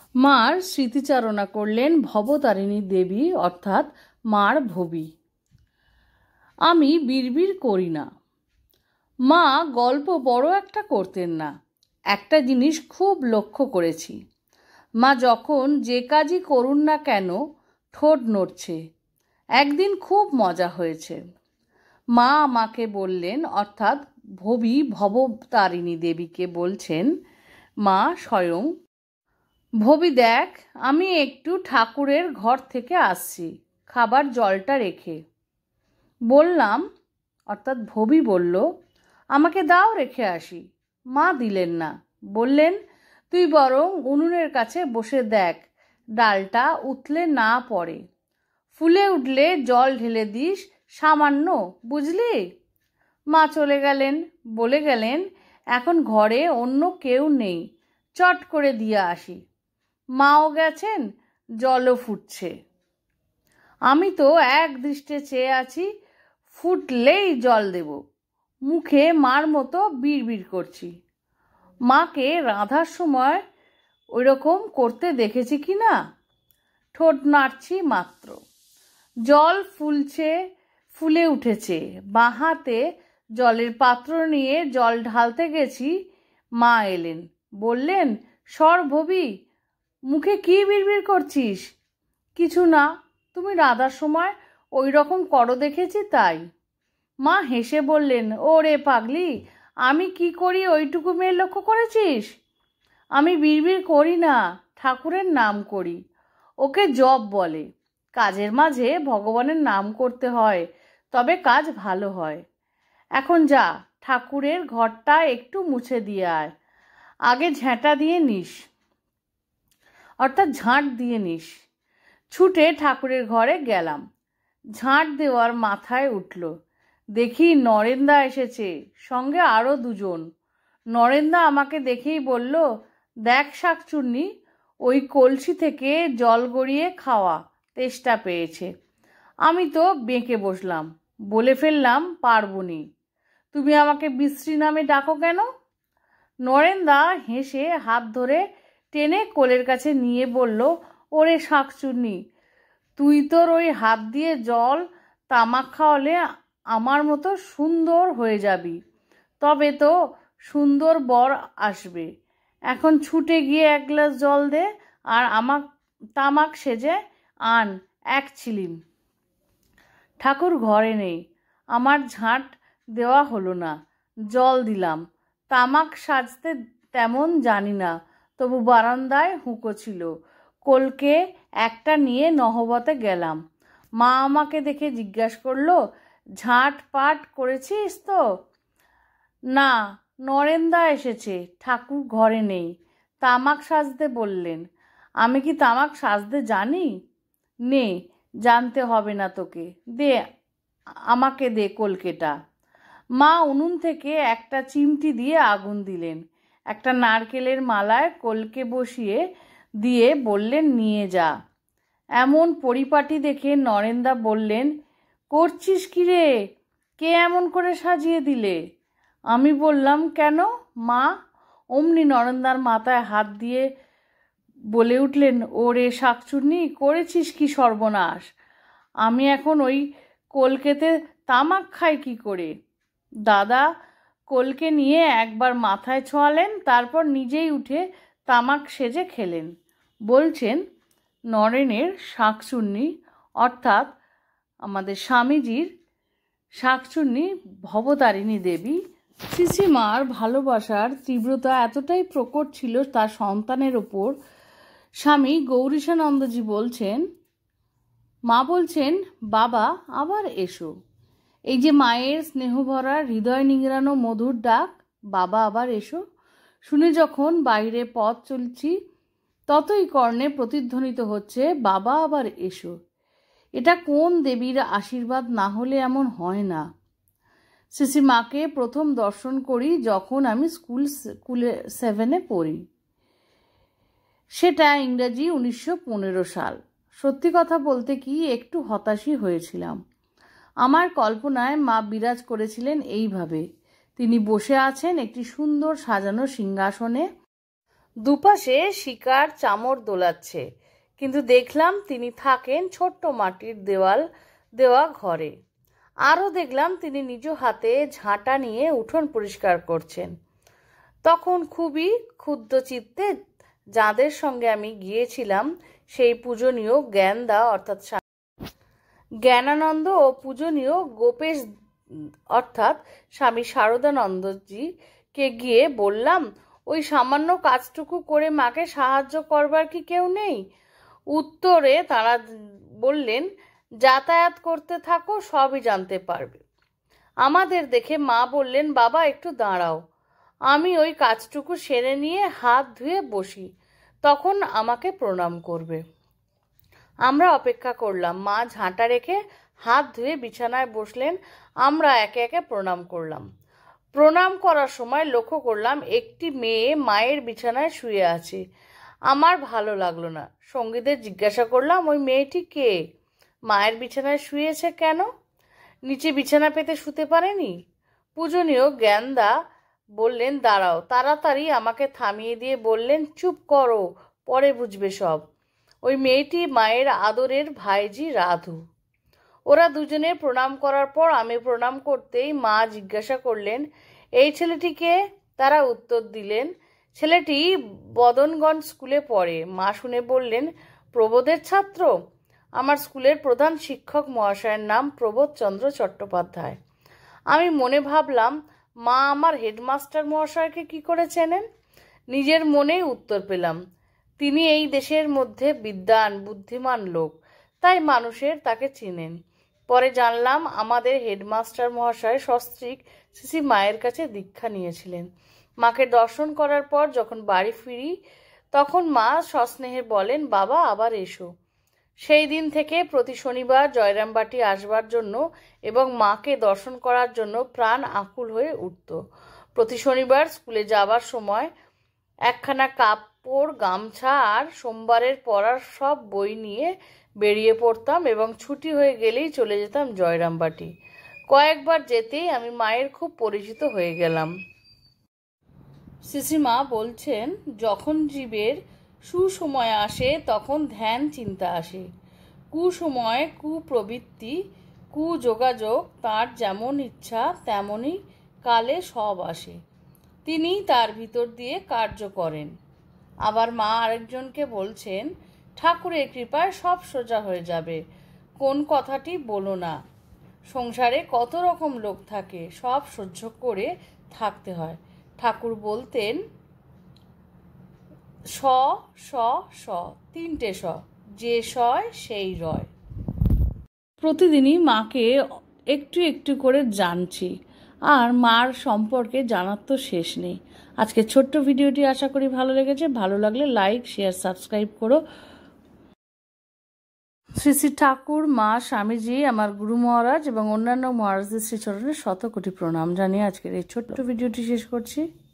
মার স্মৃতিচারণা করলেন ভবতারিণী দেবী অর্থাৎ মার ভবি। আমি বিড়বিড় করি না। মা গল্প বড় একটা করতেন না। একটা জিনিস খুব লক্ষ্য করেছি, মা যখন যে কাজই করুন না কেন ঠোঁট নড়ছে। একদিন খুব মজা হয়েছে। মা আমাকে বললেন, অর্থাৎ ভবি ভবতারিণী দেবীকে বলছেন মা স্বয়ং, ভবি দেখ, আমি একটু ঠাকুরের ঘর থেকে আসছি, খাবার জলটা রেখে। বললাম, অর্থাৎ ভবি বলল, আমাকে দাও, রেখে আসি। মা দিলেন না, বললেন, তুই বরং উনুনের কাছে বসে দেখ ডালটা উতলে না পড়ে, ফুলে উঠলে জল ঢেলে দিস সামান্য, বুঝলি? মা চলে গেলেন, বলে গেলেন, এখন ঘরে অন্য কেউ নেই, চট করে দিয়ে আসি। মাও গেছেন, জলও ফুটছে। আমি তো এক দৃষ্টে চেয়ে আছি, ফুটলেই জল দেব। মুখে মার মতো বিড়বিড় করছি। মাকে রাঁধার সময় ওই রকম করতে দেখেছি কি না? ঠোঁট নাড়ছি মাত্র। জল ফুলছে, ফুলে উঠেছে। বাঁ হাতে জলের পাত্র নিয়ে জল ঢালতে গেছি, মা এলেন, বললেন, সর ভবি, মুখে কি বিড়বিড় করছিস? কিছু না, তুমি রাঁধার সময় ওই রকম করো দেখেছি তাই। মা হেসে বললেন, ওরে পাগলি, আমি কি করি ওইটুকু মেয়ে লক্ষ্য করেছিস? আমি বিড়বিড় করি না, ঠাকুরের নাম করি। ওকে জপ বলে। কাজের মাঝে ভগবানের নাম করতে হয়, তবে কাজ ভালো হয়। এখন যা, ঠাকুরের ঘরটা একটু মুছে দিয়ে আয়। আগে ঝেঁটা দিয়ে নিস, অর্থাৎ ঝাঁট দিয়ে নিস। ছুটে ঠাকুরের ঘরে গেলাম। ঝাঁট দেওয়ার মাথায় উঠল, দেখি নরেন্দা এসেছে, সঙ্গে আরও দুজন। নরেন্দা আমাকে দেখেই বলল, দেখ শাকচুন্নি, ওই কলসি থেকে জল গড়িয়ে খাওয়া, তেষ্টা পেয়েছে। আমি তো বেঁকে বসলাম, বলে ফেললাম, পারবনি। তুমি আমাকে বিশ্রী নামে ডাকো কেন? নরেন্দা হেসে হাত ধরে টেনে কোলের কাছে নিয়ে বলল, ওরে শাকচুন্নি, তুই তোর ওই হাত দিয়ে জল তামাক খাওয়ালে আমার মতো সুন্দর হয়ে যাবি, তবে তো সুন্দর বর আসবে। এখন ছুটে গিয়ে এক গ্লাস জল দে, আর আমার তামাক সেজে আন এক ছিলিম। ঠাকুর ঘরে নেই, আমার ঝাঁট দেওয়া হলো না। জল দিলাম, তামাক সাজতে তেমন জানি না, তবু বারান্দায় হুঁকো ছিল। কলকে একটা নিয়ে নহবতে গেলাম। মা আমাকে দেখে জিজ্ঞাসা করলো, ঝাঁট পাট করেছিস তো? না, নরেন্দা এসেছে, ঠাকুর ঘরে নেই, তামাক সাজতে বললেন। আমি কি তামাক সাজতে জানি? নে, জানতে হবে না তোকে, দে আমাকে, দে কলকেটা। মা উনুন থেকে একটা চিমটি দিয়ে আগুন দিলেন। একটা নারকেলের মালায় কলকে বসিয়ে দিয়ে বললেন, নিয়ে যা। এমন পরিপাটি দেখে নরেন্দা বললেন, করছিস কি রে, কে এমন করে সাজিয়ে দিলে? আমি বললাম, কেন মা? অমনি নরেন্দার মাথায় হাত দিয়ে বলে উঠলেন, ওরে শাকচুন্নি, করেছিস কি সর্বনাশ! আমি এখন ওই কলকেতে তামাক খাই কি করে? দাদা কলকে নিয়ে একবার মাথায় ছোঁয়ালেন, তারপর নিজেই উঠে তামাক সেজে খেলেন। বলছেন, নরেনের শাকচুন্নি, অর্থাৎ আমাদের স্বামীজির শাকচুন্নি ভবতারিণী দেবী। শ্রীশ্রীমার ভালোবাসার তীব্রতা এতটাই প্রকট ছিল তার সন্তানের ওপর। স্বামী গৌরীশানন্দজি বলছেন, মা বলছেন, বাবা আবার এসো। এই যে মায়ের স্নেহভরা হৃদয় নিংড়ানো মধুর ডাক, বাবা আবার এসো, শুনে যখন বাইরে পথ চলছি ততই কর্ণে প্রতিধ্বনিত হচ্ছে, বাবা আবার এসো। এটা কোন দেবীর আশীর্বাদ না হলে এমন হয় না। শ্রীশ্রীমাকে প্রথম দর্শন করি যখন আমি স্কুলে 7-এ পড়ি। সেটা ইংরাজি 1915 সাল। সত্যি কথা বলতে কি, একটু হতাশই হয়েছিলাম। আমার কল্পনায় মা বিরাজ করেছিলেন এইভাবে, তিনি বসে আছেন একটি সুন্দর সাজানো সিংহাসনে, দুপাশে শিকার চামড় দোলাচ্ছে, কিন্তু দেখলাম তিনি থাকেন ছোট্ট মাটির দেওয়াল দেওয়া ঘরে। আরও দেখলাম তিনি নিজ হাতে ঝাঁটা নিয়ে উঠোন পরিষ্কার করছেন। তখন খুবই ক্ষুব্ধ চিত্তে যাদের সঙ্গে আমি গিয়েছিলাম সেই পূজনীয় জ্ঞানদা অর্থাৎ জ্ঞানানন্দ ও পূজনীয় গোপেশ অর্থাৎ স্বামী শারদানন্দজিকে গিয়ে বললাম, ওই সামান্য কাজটুকু করে মাকে সাহায্য করবার কি কেউ নেই? উত্তরে তারা বললেন, যাতায়াত করতে থাকো, সবই জানতে পারবে। আমাদের দেখে মা বললেন, বাবা একটু দাঁড়াও, আমি ওই কাজটুকু সেরে নিয়ে হাত ধুয়ে বসি, তখন আমাকে প্রণাম করবে। আমরা অপেক্ষা করলাম। মা ঝাঁটা রেখে হাত ধুয়ে বিছানায় বসলেন। আমরা একে একে প্রণাম করলাম। প্রণাম করার সময় লক্ষ্য করলাম একটি মেয়ে মায়ের বিছানায় শুয়ে আছে। আমার ভালো লাগলো না। সঙ্গীদের জিজ্ঞাসা করলাম, ওই মেয়েটি কে? মায়ের বিছানায় শুয়েছে কেন? নিচে বিছানা পেতে শুতে পারেনি? পূজনীয় জ্ঞানদা বললেন, দাঁড়াও। তাড়াতাড়ি আমাকে থামিয়ে দিয়ে বললেন, চুপ করো, পরে বুঝবে সব। ওই মেয়েটি মায়ের আদরের ভাইজি রাধু। ওরা দুজনে প্রণাম করার পর আমি প্রণাম করতেই মা জিজ্ঞাসা করলেন, এই ছেলেটিকে? তারা উত্তর দিলেন, ছেলেটি বদনগঞ্জ স্কুলে পড়ে। মা শুনে বললেন, প্রবোধের ছাত্র? আমার স্কুলের প্রধান শিক্ষক মহাশয়ের নাম প্রবোধচন্দ্র চট্টোপাধ্যায়। আমি মনে ভাবলাম, মা আমার হেডমাস্টার মহাশয়কে কি করে চেনেন? নিজের মনেই উত্তর পেলাম, তিনি এই দেশের মধ্যে বিদ্বান বুদ্ধিমান লোক, তাই মানুষের তাকে চিনেন। পরে জানলাম আমাদের হেডমাস্টার মহাশয় সস্ত্রীক সিসি মায়ের কাছে দীক্ষা নিয়েছিলেন। মাকে দর্শন করার পর যখন বাড়ি ফিরি তখন মা সস্নেহে বলেন, বাবা আবার এসো। সেই দিন থেকে প্রতি শনিবার জয়রামবাটি আসবার জন্য এবং মাকে দর্শন করার জন্য প্রাণ আকুল হয়ে উঠত। প্রতি শনিবার স্কুলে যাবার সময় একখানা কাপড়, গামছা আর সোমবারের পড়ার সব বই নিয়ে বেরিয়ে পড়তাম এবং ছুটি হয়ে গেলেই চলে যেতাম জয়রামবাটি। কয়েকবার যেতেই আমি মায়ের খুব পরিচিত হয়ে গেলাম। সিসিমা বলছেন, যখন জীবের সুসময় আসে তখন ধ্যান চিন্তা আসে, কুসময় কুপ্রবৃত্তি কুযোগাযোগ, তার যেমন ইচ্ছা তেমনই কালে সব আসে, তিনি তার ভিতর দিয়ে কার্য করেন। আবার মা আরেকজনকে বলছেন, ঠাকুরের কৃপায় সব সোজা হয়ে যাবে, কোন কথাটি বলো না। সংসারে কত রকম লোক থাকে, সব সহ্য করে থাকতে হয়। ঠাকুর বলতেন, স স স, তিনটে স, যে সয় সেই রয়। প্রতিদিনই মাকে একটু একটু করে জানছি, আর মার সম্পর্কে জানার তো শেষ নেই। আজকে ছোট্ট ভিডিওটি আশা করি ভালো লেগেছে। ভালো লাগলে লাইক, শেয়ার, সাবস্ক্রাইব করো। শ্রী শ্রী ঠাকুর, মা, স্বামীজি, আমার গুরু মহারাজ এবং অন্যান্য মহারাজদের শ্রীচরণে শত কোটি প্রণাম জানিয়ে আজকের এই ছোট্ট ভিডিওটি শেষ করছি।